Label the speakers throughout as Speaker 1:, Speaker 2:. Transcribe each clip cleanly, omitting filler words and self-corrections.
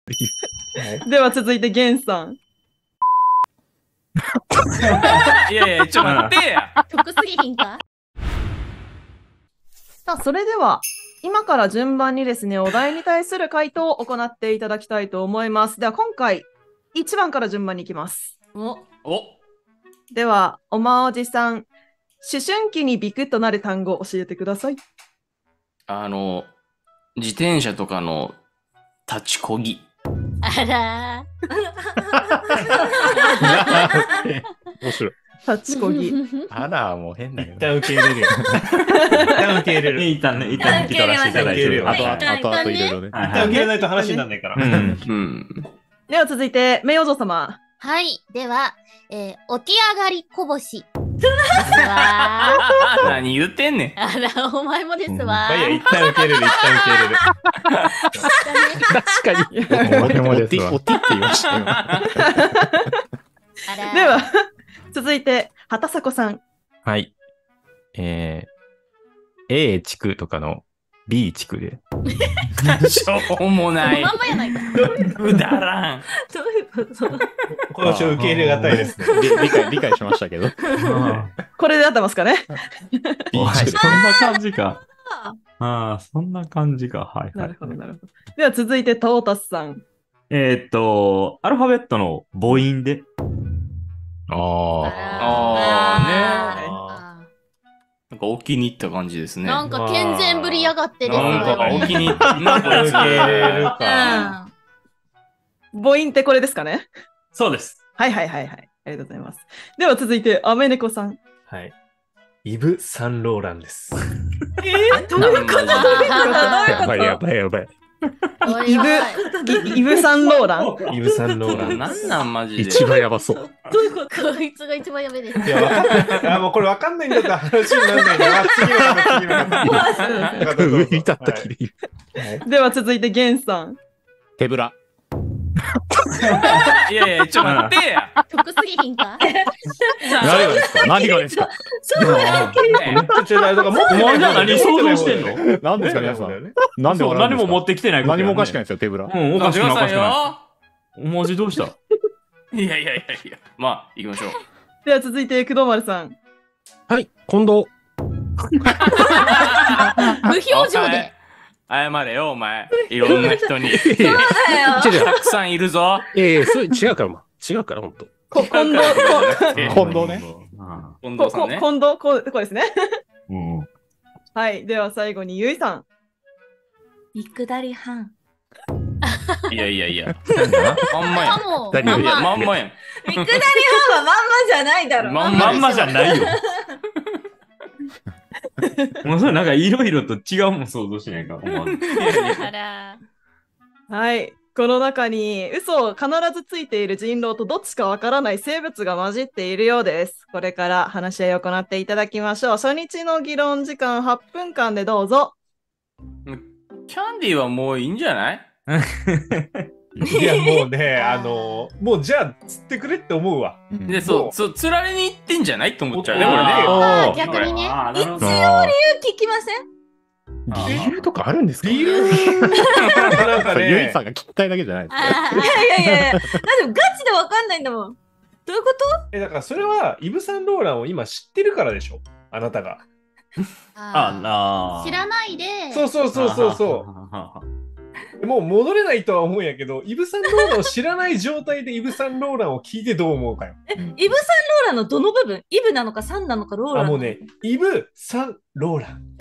Speaker 1: では続いてゲンさん。
Speaker 2: いやいや、ちょっと待ってや。
Speaker 3: 得すぎひんか。
Speaker 1: さあ、それでは今から順番にですね、お題に対する回答を行っていただきたいと思います。では今回1番から順番に行きます。
Speaker 2: お、
Speaker 1: ではおまおじさん、思春期にビクッとなる単語を教えてください。
Speaker 2: 自転車とかの立ちこぎ。
Speaker 3: あら
Speaker 4: 面白い。
Speaker 1: 立ちこぎ。
Speaker 4: あら、もう変だよ。
Speaker 5: 一旦受け入れるよ。一旦受け入れる。
Speaker 6: 一旦ね、一旦引き取らせていただいて。
Speaker 5: 受け入れる
Speaker 4: 後々いろいろね。
Speaker 5: 一旦受け入れないと話にならないから。
Speaker 1: では続いて名誉王様。
Speaker 3: はい。では、起き上がりこぼし。
Speaker 2: 何言ってんねん。
Speaker 3: あら、お前もですわ。
Speaker 5: いや、一旦受け入れる、一旦受け入れる。
Speaker 4: 確かに。俺もですわ。おてって言いましたよ。
Speaker 1: では、続いて、畑迫さん。
Speaker 4: はい。A 地区とかの B 地区で。
Speaker 2: しょうもない。
Speaker 3: まんまやないか。
Speaker 2: くだらん。
Speaker 3: どういうこと？
Speaker 5: この人受け入れがたいですね。
Speaker 4: 理解しましたけど。
Speaker 1: これで合ってますかね。
Speaker 6: そんな感じか。ああ、そんな感じか。はい、はい。
Speaker 1: なるほど、なるほど。では続いて、トータスさん。
Speaker 6: アルファベットの母音で。
Speaker 2: なんかお気に入った感じですね。
Speaker 3: なんか健全ぶりやがってです
Speaker 2: なんかお気に入った。なんか
Speaker 5: 受け入れるか。
Speaker 1: 母音ってこれですかね。
Speaker 6: そうです。
Speaker 1: はいはいはいはい。ありがとうございます。では続いて、アメネコさん。
Speaker 5: はい。イヴ・サンローランです。
Speaker 1: どういうこと？どういうこと？
Speaker 4: やばいやばいやばい。
Speaker 1: イヴ・サンローラン。
Speaker 5: イヴ・サンローラン。
Speaker 2: なんなんマジで。
Speaker 4: 一番やばそう。
Speaker 3: どういうこと？こいつが一番やべえです。
Speaker 5: いや、わかんない。あ、もうこれわかんないんだったら話にならないな。次の方。
Speaker 4: 上に立ったきり。
Speaker 1: では続いて、ゲンさん。
Speaker 4: 手ぶら。
Speaker 2: いやいや、ちょっと待ってや。
Speaker 3: 得すぎひんか。
Speaker 4: 何がですか？何がですか？
Speaker 5: お前じゃ
Speaker 6: 何想像してんの？
Speaker 4: 何ですか皆さん。なんで
Speaker 6: 何も持ってきてない。
Speaker 4: 何もおかしくないですよ、手ぶら。
Speaker 6: おかしくない、おかしくない。お文字どうした？
Speaker 2: いやいやいやいや。まあ、行きましょう。
Speaker 1: では続いて、工藤丸さん。
Speaker 4: はい、近藤。
Speaker 3: 無表情で。
Speaker 2: 謝れよ、お前。いろんな人に。
Speaker 3: そうだよ。
Speaker 2: たくさんいるぞ。
Speaker 4: それ違うから、違うから、ほんと。
Speaker 1: 近藤ね。
Speaker 2: 近藤さんね。
Speaker 1: 近藤、こうですね。はい。では最後に、ゆいさん。
Speaker 3: ビッグダリハン。
Speaker 2: いやいやいや。まんまやん。まんまやん。
Speaker 7: ビッグダリハンはまんまじゃないだろ。
Speaker 6: まんまじゃないよ。もうそれなんかいろいろと違うもん想像しないか。
Speaker 1: はい。この中に嘘を必ずついている人狼とどっちかわからない生物が混じっているようです。これから話し合いを行っていただきましょう。初日の議論時間8分間でどうぞ。
Speaker 2: キャンディーはもういいんじゃない？
Speaker 5: いやもうね、もうじゃあ釣ってくれって思うわ。
Speaker 2: で、釣られに行ってんじゃないと思っちゃうね、これね。
Speaker 3: 逆にね。
Speaker 7: 一応理由聞きません？
Speaker 4: 理由とかあるんですか？
Speaker 5: 理由なんかね。
Speaker 4: ゆいさんが聞きたいだけじゃないですか。
Speaker 7: いや。だってガチでわかんないんだもん。どういうこと？
Speaker 5: だからそれはイヴ・サンローランを今知ってるからでしょ。あなたが。
Speaker 3: 知らないで。
Speaker 5: そう。もう戻れないとは思うんやけど、イヴ・サンローランを知らない状態でイヴ・サンローランを聞いてどう思うかよ。
Speaker 7: イヴ・サンローランのどの部分？イヴなのかサンなのかローランなのか。
Speaker 5: もうね、イヴ・サンローラン。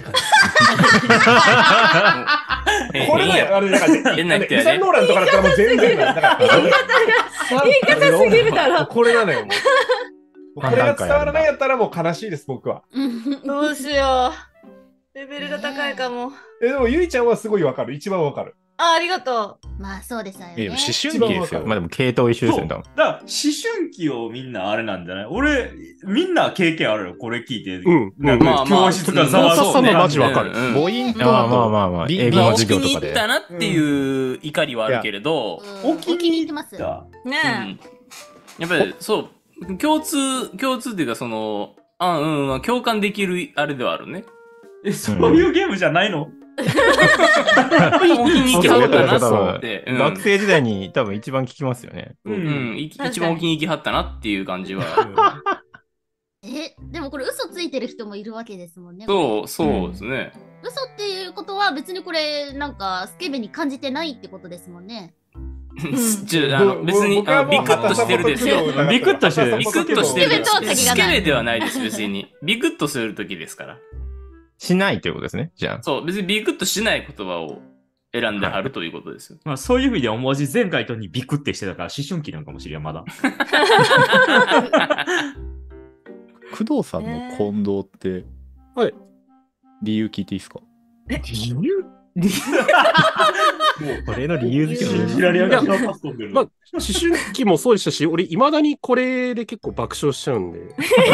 Speaker 5: これだよ、あれだからね。イヴ・サンローランとかだったらもう全然だから。言
Speaker 7: い方すぎるだろ。
Speaker 5: これなのよ、もう。これが伝わらないやったらもう悲しいです、僕は。
Speaker 7: どうしよう。レベルが高いかも。
Speaker 5: でも、ゆいちゃんはすごいわかる。一番わかる。
Speaker 7: ありがと
Speaker 3: う。まあ、そうですよね。
Speaker 4: 思春期ですよ。まあでも、系統一緒ですよ。
Speaker 6: だから思春期をみんなあれなんじゃない？俺、みんな経験あるよ。これ聞いて。教室がざわ
Speaker 4: そうね。マジわかる。母音と、まあ、英語の授業とかで。
Speaker 2: お気に入ったなっていう怒りはあるけれど、
Speaker 3: お気に入ってます。
Speaker 7: ね
Speaker 2: やっぱり、そう、共通っていうか、共感できるあれではあるね。
Speaker 6: そういうゲームじゃないの？
Speaker 2: 置きに行きはったなって。
Speaker 4: 学生時代に多分一番聞きますよね。
Speaker 2: 一番置きに行きはったなっていう感じは。
Speaker 3: でもこれ嘘ついてる人もいるわけですもんね。
Speaker 2: そうですね。
Speaker 3: 嘘っていうことは別にこれなんかスケベに感じてないってことですもんね。
Speaker 2: 別にビクッとしてるですよ。
Speaker 4: ビクッとしてる。
Speaker 2: ビクッとしてる。スケベではないです、別に。ビクッとするときですから。
Speaker 4: しないということですね、じゃあ。
Speaker 2: そう、別にビクッとしない言葉を選んであるということですよ。
Speaker 6: まあそういう意味では文字前回とにビクってしてたから思春期なんかもしれん、まだ。
Speaker 8: 工藤さんの近藤って、
Speaker 5: はい。
Speaker 8: 理由聞いていいですか？
Speaker 5: 理由
Speaker 4: これの理由付けの
Speaker 6: 知られが
Speaker 5: まあ、思春期もそうでしたし、俺、いまだにこれで結構爆笑しちゃうんで。
Speaker 2: 謝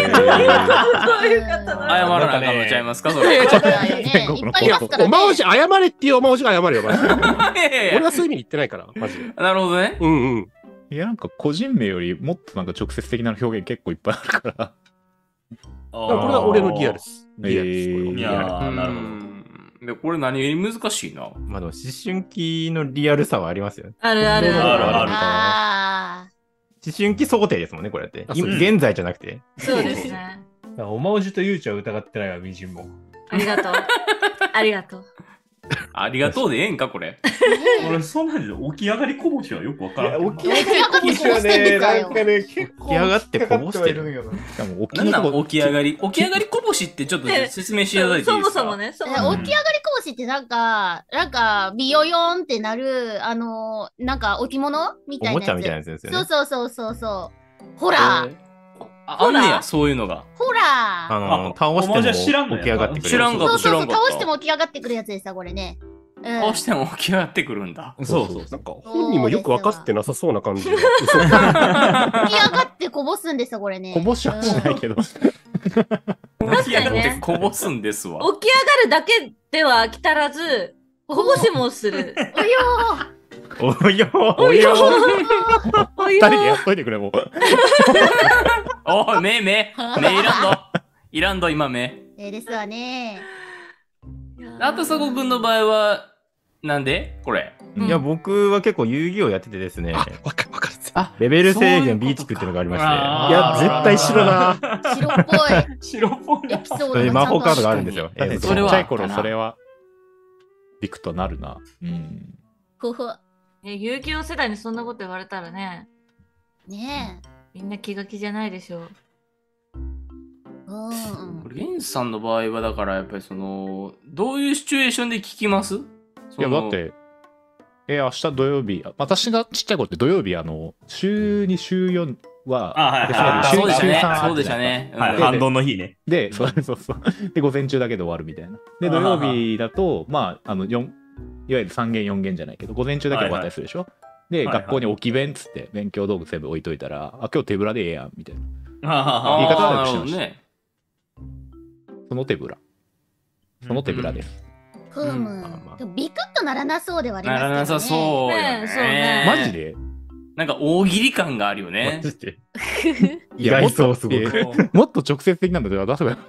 Speaker 2: らなあかんのちゃいますか、それ。
Speaker 5: おまおじ、謝れっていうおまおじが謝れよ、マジで。俺はそういう意味に言ってないから、マジで。
Speaker 2: なるほどね。
Speaker 8: いや、なんか個人名よりもっとなんか直接的な表現結構いっぱいあるから。
Speaker 5: これは俺のリアルです。
Speaker 6: リアルです。いやー、なるほど。
Speaker 2: で、これ何より難しいな。
Speaker 4: まあでも思春期のリアルさはありますよ。
Speaker 7: あるある
Speaker 3: ある。
Speaker 4: 思春期想定ですもんね、これって。現在じゃなくて。
Speaker 7: そうですね。
Speaker 5: おまおじとゆうちゃん疑ってないわ、みじんも。
Speaker 7: ありがとう。ありがとう。
Speaker 2: ありがとうでええんか、これ。
Speaker 6: 俺、そんなんで起き上がりこぼしはよくわからん。
Speaker 3: 起き上がってこぼしてんのかよ。
Speaker 5: 起
Speaker 4: き上がってこぼしてるよ。
Speaker 2: なんなん起き上がりこぼしってちょっと説明していただいていいですか？
Speaker 7: そもそもね。起き上
Speaker 3: がりこぼしってなんか、ビヨヨンってなる、なんか置物みたいなやつ。
Speaker 4: おもちゃみたいなやつですよね。
Speaker 3: そう。ほら
Speaker 2: あんねや、そういうのが。
Speaker 3: ほら
Speaker 4: 倒しても起き上がってくる。
Speaker 2: 知らんかった。
Speaker 3: 倒しても起き上がってくるやつでさ、これね。
Speaker 2: 倒しても起き上がってくるんだ。
Speaker 5: そう。なんか本人もよく分かってなさそうな感じ。起き
Speaker 3: 上がってこぼすんですよ、これね。
Speaker 8: こぼしはしないけど。
Speaker 2: 起き上がってこぼすんですわ。
Speaker 7: 起き上がるだけでは飽き足らず、こぼしもする。
Speaker 4: およ
Speaker 8: 二人でやっといてくれ、もう。
Speaker 2: おい、目いらんど、今目。
Speaker 3: ですわね。
Speaker 2: あとさこくんの場合は、なんでこれ。
Speaker 4: いや、僕は結構遊戯王やっててですね。
Speaker 5: わかる。
Speaker 4: レベル制限 B 地区っていうのがありまして。
Speaker 5: いや、絶対白だ。
Speaker 3: 白っぽい。
Speaker 6: 白っぽい。
Speaker 3: エピソード
Speaker 4: 魔法カードがあるんですよ。
Speaker 8: ちっちゃい頃、それは、ビクとなるな。
Speaker 7: 遊戯王世代にそんなこと言われたらね。
Speaker 3: ねえ。
Speaker 7: みんな気が気じゃないでしょう。
Speaker 2: レンさんの場合はだからやっぱりどういうシチュエーションで聞きます？
Speaker 8: いやだって明日土曜日、私がちっちゃい頃って土曜日週2週4は
Speaker 2: そうでしたね。
Speaker 6: 反動の日ね。
Speaker 8: でそうで午前中だけで終わるみたいな。で土曜日だといわゆる3限4限じゃないけど午前中だけ終わったりするでしょ。で学校に置き弁っつって勉強道具全部置いといたら今日手ぶらでええやんみたいな言い方はしてました。その手ぶらです。
Speaker 3: でもビクッとならなそうではありますけどね。
Speaker 2: ならなさそうよね。
Speaker 8: マジで
Speaker 2: なんか大喜利感があるよね。
Speaker 4: マジで意外そうすごく。
Speaker 8: もっと直接的なんだけど出せばよ。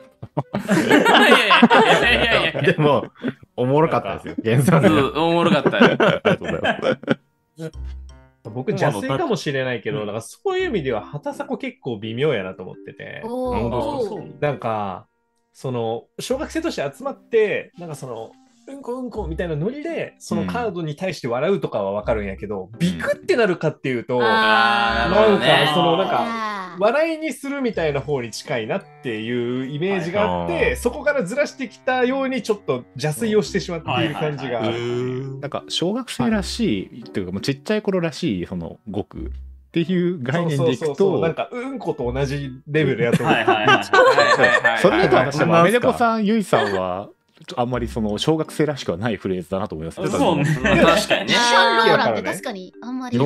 Speaker 2: いや。
Speaker 4: でもおもろかったですよ。原作
Speaker 2: おもろかったよ。
Speaker 8: ありがとうございます。
Speaker 5: 僕邪推かもしれないけど、なんかそういう意味では畑迫結構微妙やなと思ってて。なんか小学生として集まってなんかうんこみたいなノリでそのカードに対して笑うとかは分かるんやけど、ビクってなるかっていうとなんか笑いにするみたいな方に近いなっていうイメージがあって、そこからずらしてきたようにちょっと邪推をしてしまっている感じがある。
Speaker 8: なんか小学生らしいっていうかもうちっちゃい頃らしい語句っていう概念でいくと、
Speaker 5: なんかうんこと同じレベルやと思って。
Speaker 8: それだと私もアメデコさん、ゆいさんはあんまり小学生らしくはないフレーズだなと思います。
Speaker 2: そうね。確かにね。
Speaker 3: シャンローランって確かにあんまり。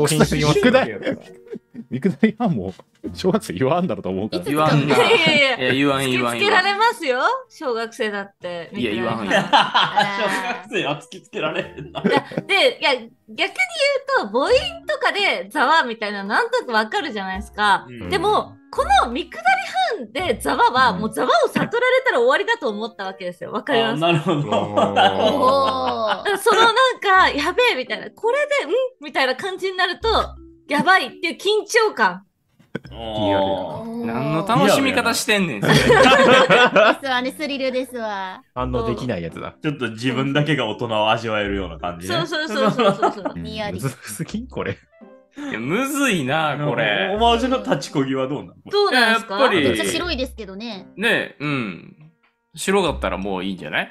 Speaker 8: ビクダリはもう小学生言わんだろうと思うから。
Speaker 2: 言わんな。言わん。
Speaker 7: 突きつけられますよ。小学生だって。
Speaker 2: いや言わん。
Speaker 6: 小学生は突きつけられへんな。
Speaker 7: で、いや逆に言うと母音とか中でざわみたいななんとなくわかるじゃないですか。でもこの見下り班でざわはもうざわを悟られたら終わりだと思ったわけですよ。わかります？
Speaker 6: なるほど。
Speaker 7: そのなんかやべえみたいな、これでみたいな感じになるとやばいっていう緊張感。
Speaker 2: 何の楽しみ方してんねん。
Speaker 3: ですわね、スリルですわ。
Speaker 4: 反応できないやつだ。
Speaker 6: ちょっと自分だけが大人を味わえるような感じね。
Speaker 7: そう。
Speaker 3: にやり。
Speaker 4: むずすぎんこれ。
Speaker 2: いや、むずいな、これ。
Speaker 6: オマージュの立ちこぎはどうなの？
Speaker 7: どうなんですか？
Speaker 2: やっぱり
Speaker 3: めっちゃ白いですけどね。
Speaker 2: ねえ、白かったらもういいんじゃない？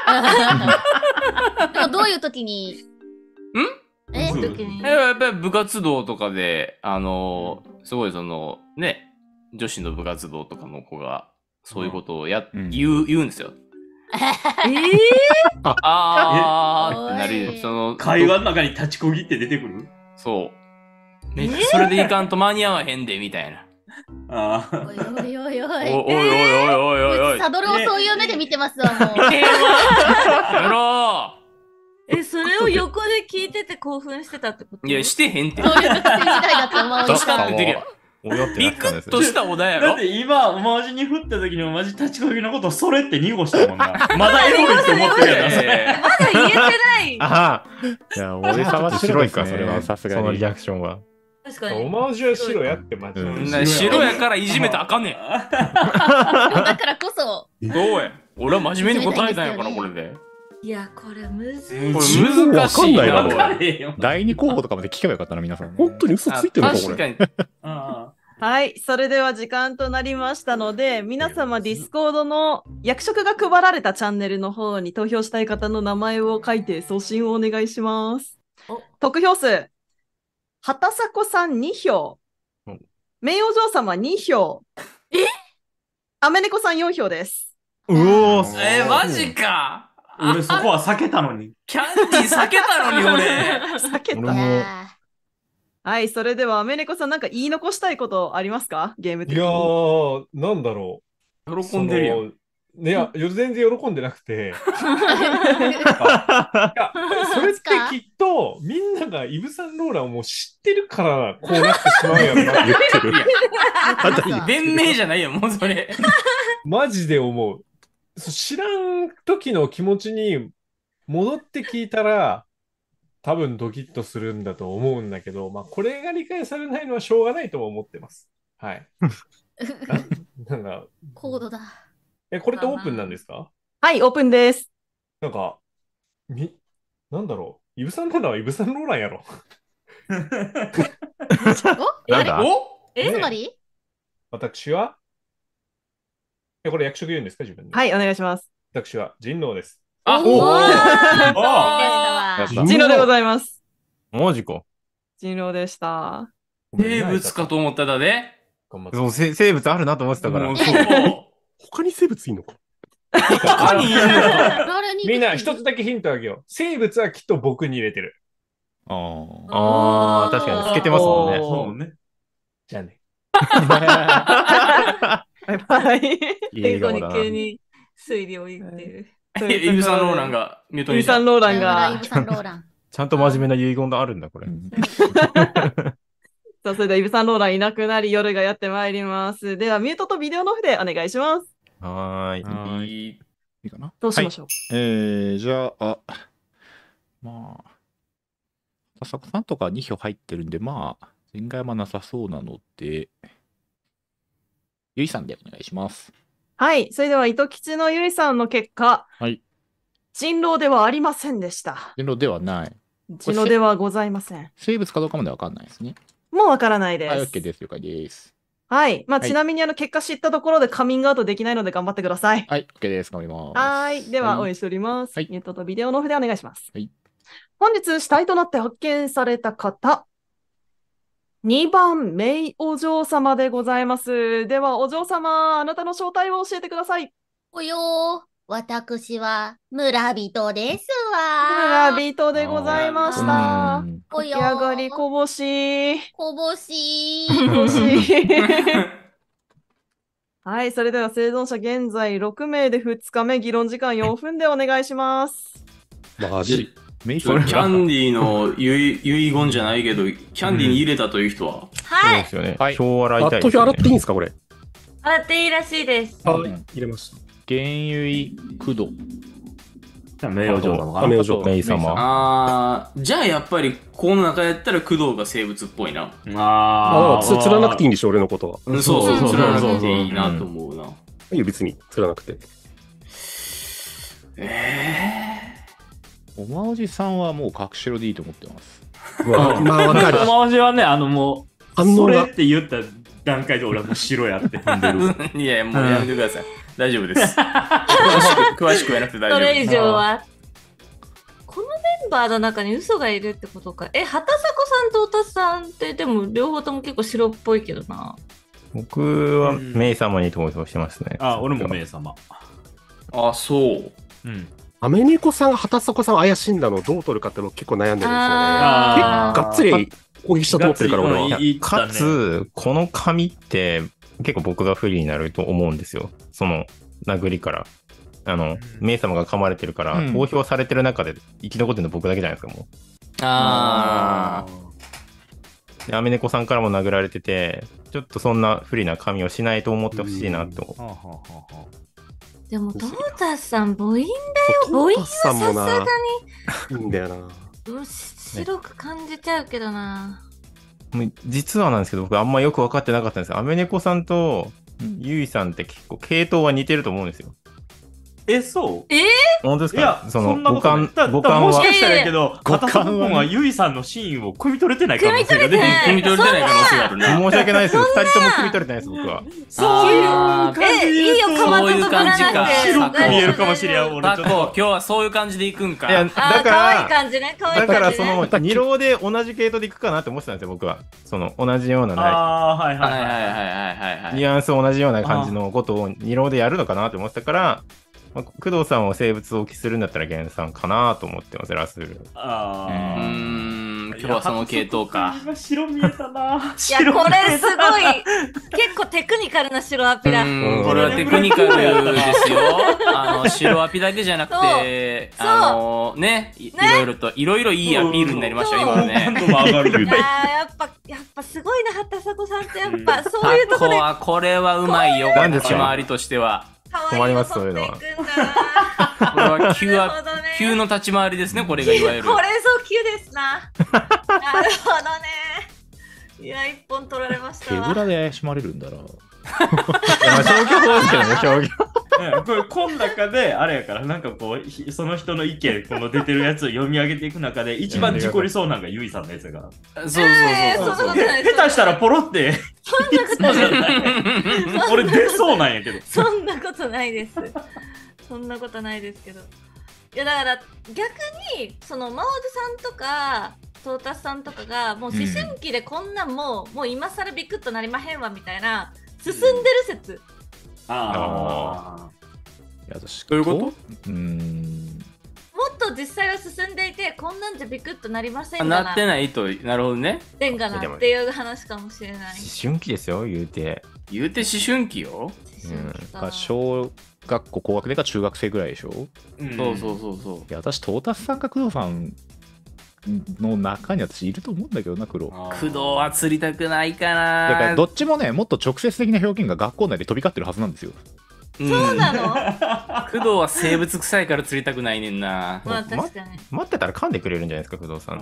Speaker 3: でもどういう時に？
Speaker 2: やっぱり部活動とかで、すごいね、女子の部活動とかの子が、そういうことを言うんですよ。あーってなる。
Speaker 6: 会話の中に立ちこぎって出てくる？
Speaker 2: そう。それでいかんと間に合わへんで、みたいな。
Speaker 3: おいおいおいおい。
Speaker 2: おい。
Speaker 3: サドルをそういう目で見てますわ、もう。
Speaker 2: やろ
Speaker 7: それを横で聞いてて興奮してたってこと？
Speaker 2: いや、してへんって。
Speaker 3: そういう学生時代だと思う。
Speaker 2: どうしたって言ってるやん。ビクッとしたお題やろ。
Speaker 6: だって今、オマージュに振った時にマジ立ちこぎのことそれって濁したもんな。まだエロいって思ってるやんな、それ。
Speaker 7: まだ言えてない。
Speaker 4: いや、俺様白いか、それはさすがに。そのリアクションは。
Speaker 5: 確かに。オマージュは白やって間違い。
Speaker 2: 白やからいじめたらあかんねん。
Speaker 3: だからこそ。
Speaker 2: どうや。俺は真面目に答えたんやから、これで。
Speaker 7: いや、これむずい。
Speaker 2: これ難しいな。
Speaker 8: 第2候補とかまで聞けばよかったな、皆さん。
Speaker 4: 本当に嘘ついてるのか、これ。
Speaker 1: はい、それでは時間となりましたので、皆様ディスコードの役職が配られたチャンネルの方に投票したい方の名前を書いて送信をお願いします。得票数、畑迫さん2票、名誉嬢様2票、アメネコさん4票です。
Speaker 2: マジか。
Speaker 6: 俺そこは避けたのに。
Speaker 2: キャンディー避けたのに俺。
Speaker 1: 避けた。はい、それではアメネコさんなんか言い残したいことありますか？ゲーム的に。
Speaker 5: いやー、なんだろ
Speaker 2: う。喜んでるよ。
Speaker 5: いや、全然喜んでなくて。それってきっとみんながイヴ・サンローランをもう知ってるからこうなってしまうやろなって言ってる。
Speaker 2: 弁明じゃないよ、もうそれ。
Speaker 5: マジで思う。知らん時の気持ちに戻って聞いたら多分ドキッとするんだと思うんだけど、まあこれが理解されないのはしょうがないとは思ってます。はい。なんか
Speaker 3: コードだ。
Speaker 5: これってオープンなんですか？
Speaker 1: はい、オープンです。
Speaker 5: なんかなんだろう、イヴ・サンローランはイヴ・サンローランやろ。
Speaker 3: なんだ？
Speaker 1: つ
Speaker 3: まり
Speaker 5: 私はこれ役職言うんですか、自分で？
Speaker 1: はい、お願いします。
Speaker 5: 私は人狼です。
Speaker 1: 人狼でございます。
Speaker 4: マジか。
Speaker 1: 人狼でした。
Speaker 2: 生物かと思っただね。
Speaker 4: そう、生物あるなと思ってたから。他に生物いいのか？
Speaker 2: 他にいるのか？
Speaker 5: みんな一つだけヒントあげよう。生物はきっと僕に入れてる。
Speaker 4: ああ、確かにつけてますもんね。
Speaker 6: そうね。
Speaker 5: じゃあね。
Speaker 1: バイバイ。
Speaker 7: 最後に急に推理を言ってる。
Speaker 2: イヴ・サンローランが
Speaker 1: ミュートにした。イヴ・サンローランが。
Speaker 4: ちゃんと真面目な遺言があるんだ、これ。
Speaker 1: さあ、それではイヴ・サンローランいなくなり、夜がやってまいります。では、ミュートとビデオのオフでお願いします。
Speaker 8: いいかな？
Speaker 1: どうしましょう？
Speaker 8: じゃあ、まあ、笹子さんとか2票入ってるんで、まあ、前回はなさそうなので、ゆいさんでお願いします。
Speaker 1: はい、それでは糸吉のゆいさんの結果、
Speaker 8: はい、
Speaker 1: 人狼ではありませんでした。
Speaker 8: 人狼ではない。
Speaker 1: 人狼ではございません。
Speaker 8: 生物かどうかまでわかんないですね。
Speaker 1: もうわからないです。
Speaker 8: はい、OK です。了解です。
Speaker 1: はい。まあ、ちなみに結果知ったところでカミングアウトできないので頑張ってください。
Speaker 8: はい、OK です。頑張ります。
Speaker 1: はい。では、応援しております。ミュートとビデオのオフでお願いします。
Speaker 8: はい。
Speaker 1: 本日、死体となって発見された方、2番、メイお嬢様でございます。では、お嬢様、あなたの正体を教えてください。
Speaker 3: およー。私は村人ですわ。
Speaker 1: 村人でございました。
Speaker 3: お
Speaker 1: 起き上がりこぼし。
Speaker 3: こぼし。
Speaker 1: はい、それでは生存者現在6名で2日目、議論時間4分でお願いします。
Speaker 4: マジ
Speaker 8: メイ
Speaker 2: キャンディーの遺言じゃないけど、キャンディーに入れたという人は、
Speaker 7: はい。
Speaker 4: そうですよね。票洗いたいです
Speaker 9: 投票洗っていいんですか、これ。
Speaker 7: 洗っていいらしいです。
Speaker 9: はい、入れました。
Speaker 8: 原油駆動。
Speaker 6: 名誉城なのかな。
Speaker 9: 名誉城
Speaker 4: メイ様。
Speaker 2: じゃあやっぱりこの中やったら工藤が生物っぽいな。
Speaker 9: 釣らなくていいんでしょ、俺のことは。
Speaker 2: そう、釣らなくていいなと思うな。
Speaker 9: いいよ、別に釣らなくて。
Speaker 8: おまおじさんはもう角白でいいと思ってます。
Speaker 9: まあわかる。
Speaker 6: おまおじはね、もう、それって言った段階で俺はもう白やって踏んでる。
Speaker 2: いや、もうやめてください。大丈夫です。詳しくやらなくて大丈夫です。
Speaker 7: それ以上は。このメンバーの中に嘘がいるってことか。畑迫さんと太田さんってでも両方とも結構白っぽいけどな。
Speaker 4: 僕はメイ様に投票してますね。
Speaker 6: 俺もメイ様。
Speaker 2: そう。
Speaker 9: アメニコさんが畑迫さんを怪しんだのをどう取るかっての結構悩んでるんですよね。がっつり攻撃したと思ってるから俺は。
Speaker 4: かつ、この紙って結構僕が不利になると思うんですよ。その殴りから。メイ様が噛まれてるから、投票されてる中で生き残ってるの僕だけじゃないですか、もう。でアメネコさんからも殴られてて、ちょっとそんな不利な紙をしないと思ってほしいなと。
Speaker 7: でもトータスさん母音だよ。母音はさすがに
Speaker 9: いいんだよな。
Speaker 7: 白く感じちゃうけどな。
Speaker 4: 実はなんですけど、僕あんまよく分かってなかったんですよ。アメネコさんとユイさんって結構系統は似てると思うんですよ。
Speaker 6: そう？
Speaker 4: 本当ですか？
Speaker 6: いや、そんなことない。もしかしたらやけど、畑迫君はユイさんのシーンを汲み取れてない可能性が出てる。
Speaker 2: 汲み取れてない可能性があるな。
Speaker 4: 申し訳ないですけど、2人とも汲み取れてないです、僕は。
Speaker 6: そういう感じで
Speaker 7: いいよ、
Speaker 2: そういう感じか。
Speaker 6: 白く見えるかもしれん、俺ちょっと。
Speaker 2: 今日はそういう感じでいくんか。
Speaker 4: いや、だからその、二浪で同じ系統でいくかなって思ってたんですよ、僕は。その、同じようなニュアンス同じような感じのことを二浪でやるのかなって思ってたから、工藤さんを生物を置きするんだったら源さんかなと思ってます、ラスール。
Speaker 2: 今日はその系統か。
Speaker 6: 今白見えたな。
Speaker 7: いや、これすごい、結構テクニカルな白アピだ。
Speaker 2: これはテクニカルですよ。白アピだけじゃなくて、ね、いろいろいいアピールになりましたよ、今はね。
Speaker 7: やっぱすごいな、畑迫さんってやっぱそういうところで。
Speaker 2: これはうまいよ、立ち回りとしては。
Speaker 4: 困ります、そういうのは。
Speaker 2: これは急の立ち回りですね、これがいわゆる。
Speaker 7: これぞ急ですな。なるほどね。いや、一本取られましたわ。
Speaker 8: 手ぶらで怪しまれるんだな。
Speaker 4: 消去法ですけどね、消去。
Speaker 6: この中で、あれやから、なんかこう、その人の意見、この出てるやつを読み上げていく中で、一番事故りそうなんがユイさんのやつが。
Speaker 2: そう。
Speaker 6: 下手したらポロって、俺出そうなんやけど。
Speaker 7: そんなことないです。そんなことないですけど。いや、だから逆に、その、まおじさんとか、トータスさんとかが、もう思春期でこんなんもう今更ビクッとなりまへんわみたいな、進んでる説。
Speaker 8: いや、私、
Speaker 2: どういうこと？
Speaker 7: もっと実際は進んでいて、こんなんじゃビクッとなりませんがな。
Speaker 2: なってないと、なるほどね。
Speaker 7: でんがなっていう話かもしれない。
Speaker 4: 思春期ですよ、言うて
Speaker 2: 思春期よ。
Speaker 8: 小学校高学年か中学生ぐらいでしょ。
Speaker 2: そう。
Speaker 8: いや、私、トータスさんか工藤さんの中に私いると思うんだけどな、工
Speaker 2: 藤は釣りたくないかな。
Speaker 8: だからどっちもね、もっと直接的な表現が学校内で飛び交ってるはずなんですよ。
Speaker 7: そうなの？
Speaker 2: 工藤は生物臭いから釣りたくないねんな。
Speaker 7: まあ確かに。
Speaker 4: 待ってたら噛んでくれるんじゃないですか、工藤さん。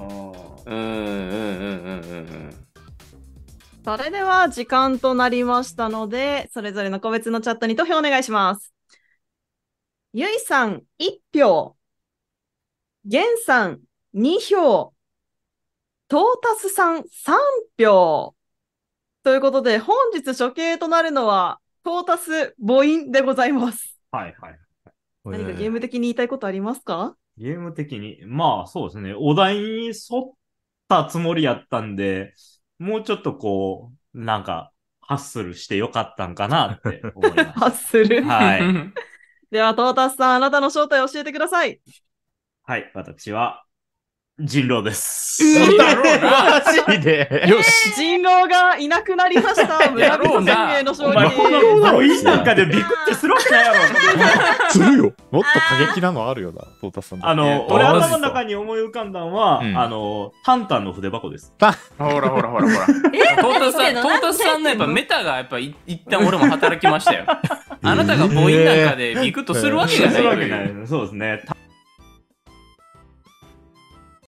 Speaker 1: それでは時間となりましたので、それぞれの個別のチャットに投票お願いします。ゆいさん1票、げんさん2票、トータスさん3票。ということで、本日処刑となるのは、トータス母音でございます。
Speaker 6: はい。
Speaker 1: 何かゲーム的に言いたいことありますか？
Speaker 6: ゲーム的に。まあ、そうですね。お題に沿ったつもりやったんで、もうちょっとこう、なんか、ハッスルしてよかったんかなって思います。
Speaker 1: ハッスル？
Speaker 6: はい。
Speaker 1: では、トータスさん、あなたの正体を教えてください。
Speaker 6: はい、私は、 人狼です。
Speaker 2: だろうな。
Speaker 4: マジで。
Speaker 1: よし。人狼がいなくなりました。村人宣言の勝利。
Speaker 6: お前このいいなんかでビクってするわけないやろ。
Speaker 9: するよ。
Speaker 8: もっと過激なのあるよな、トータスさん。
Speaker 6: 俺頭の中に思い浮かんだのは、タンタンの筆箱です。
Speaker 2: ほら。トータスさんのやっぱメタがやっぱ一旦俺も働きましたよ。あなたが母音なんかでビクッとするわけがない。
Speaker 6: そうですね。